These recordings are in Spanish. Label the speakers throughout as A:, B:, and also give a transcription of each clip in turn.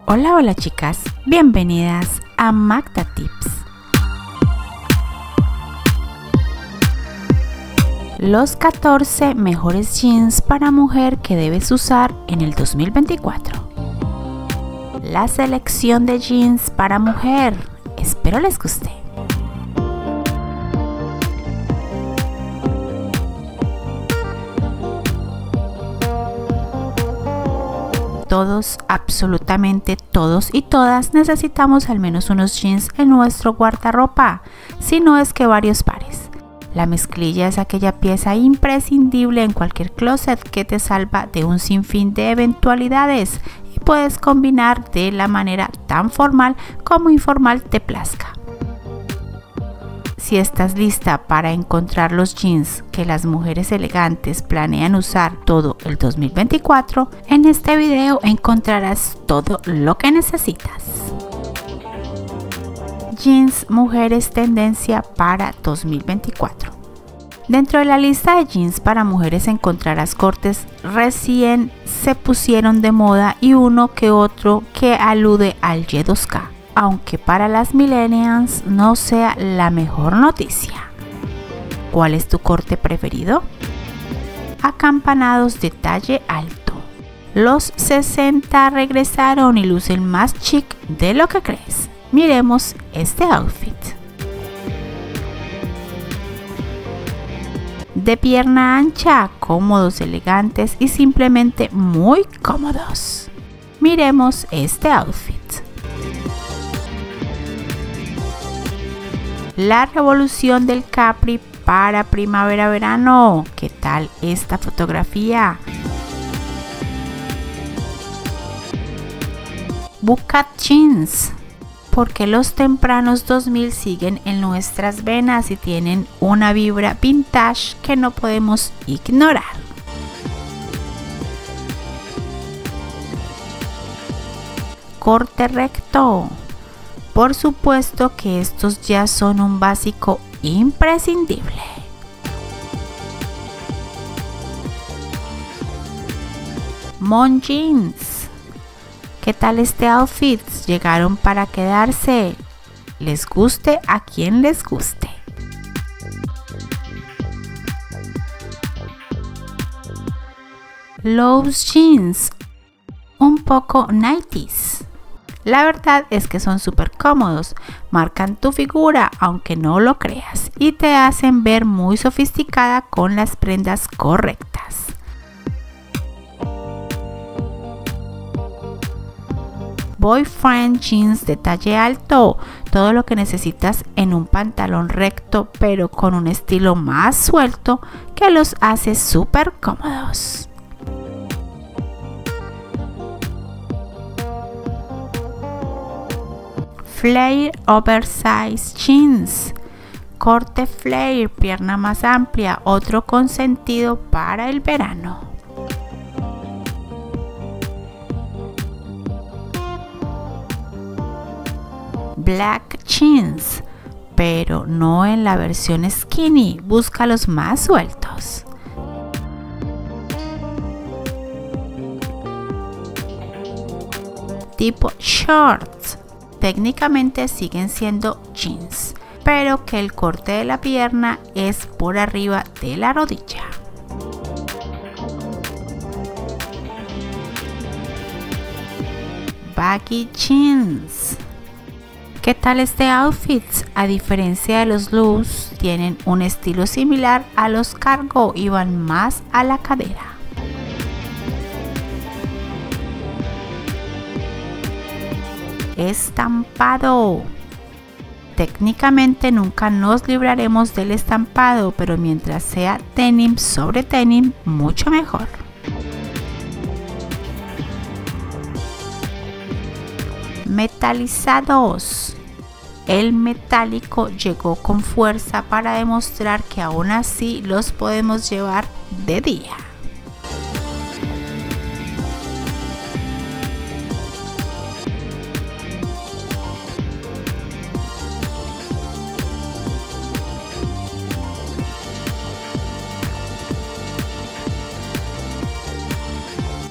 A: Hola, hola chicas, bienvenidas a Magda Tips. Los 14 mejores jeans para mujer que debes usar en el 2024. La selección de jeans para mujer, espero les guste. Todos, absolutamente todos y todas necesitamos al menos unos jeans en nuestro guardarropa, si no es que varios pares. La mezclilla es aquella pieza imprescindible en cualquier closet que te salva de un sinfín de eventualidades y puedes combinar de la manera tan formal como informal te plazca. Si estás lista para encontrar los jeans que las mujeres elegantes planean usar todo el 2024, en este video encontrarás todo lo que necesitas. Jeans mujeres tendencia para 2024. Dentro de la lista de jeans para mujeres encontrarás cortes recién se pusieron de moda y uno que otro que alude al Y2K. Aunque para las millennials no sea la mejor noticia. ¿Cuál es tu corte preferido? Acampanados de talle alto. Los 60 regresaron y lucen más chic de lo que crees. Miremos este outfit. De pierna ancha, cómodos, elegantes y simplemente muy cómodos. Miremos este outfit. La revolución del capri para primavera-verano. ¿Qué tal esta fotografía? Bucat jeans. Porque los tempranos 2000 siguen en nuestras venas y tienen una vibra vintage que no podemos ignorar. Corte recto. Por supuesto que estos ya son un básico imprescindible. Mom jeans. ¿Qué tal este outfit? Llegaron para quedarse. Les guste a quien les guste. Lowe's jeans. Un poco 90s. La verdad es que son súper cómodos, marcan tu figura aunque no lo creas y te hacen ver muy sofisticada con las prendas correctas. Boyfriend jeans de talle alto, todo lo que necesitas en un pantalón recto pero con un estilo más suelto que los hace súper cómodos. Flare oversize jeans. Corte flare, pierna más amplia, otro consentido para el verano. Black jeans, pero no en la versión skinny, busca los más sueltos. Tipo shorts. Técnicamente siguen siendo jeans, pero que el corte de la pierna es por arriba de la rodilla. Baggy jeans. ¿Qué tal este outfit? A diferencia de los loose, tienen un estilo similar a los cargo y van más a la cadera. Estampado. Técnicamente nunca nos libraremos del estampado, pero mientras sea denim sobre denim, mucho mejor. Metalizados. El metálico llegó con fuerza para demostrar que aún así los podemos llevar de día.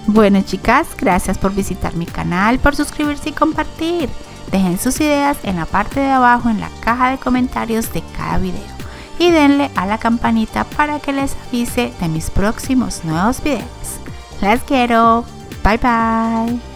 A: Bueno chicas, gracias por visitar mi canal, por suscribirse y compartir. Dejen sus ideas en la parte de abajo en la caja de comentarios de cada video y denle a la campanita para que les avise de mis próximos nuevos videos. Les quiero. Bye bye.